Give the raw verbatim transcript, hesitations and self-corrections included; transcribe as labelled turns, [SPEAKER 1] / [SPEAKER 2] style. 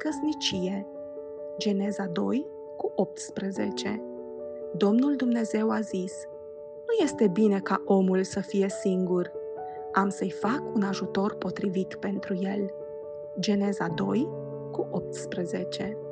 [SPEAKER 1] căsnicie. Geneza doi cu optsprezece. Domnul Dumnezeu a zis: nu este bine ca omul să fie singur. Am să-i fac un ajutor potrivit pentru el. Geneza doi cu optsprezece.